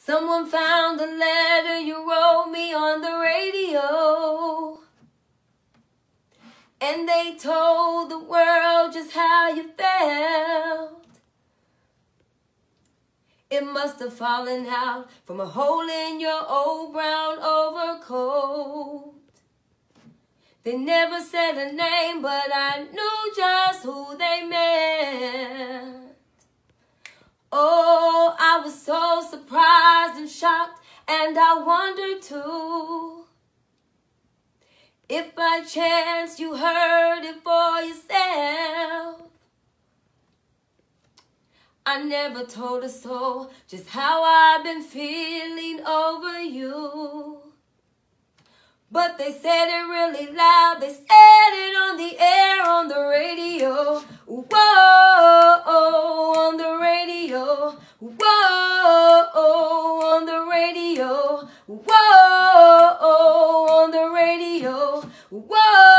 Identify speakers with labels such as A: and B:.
A: Someone found a letter you wrote me on the radio, and they told the world just how you felt. It must have fallen out from a hole in your old brown overcoat. They never said a name, but I knew just who they meant. Oh, I was so surprised and shocked, and I wondered too, if by chance you heard it for yourself. I never told a soul just how I've been feeling over you, but they said it really loud. They said it on the air, on the radio. Whoa, on the radio. Whoa, on the radio. Whoa, on the radio. Whoa.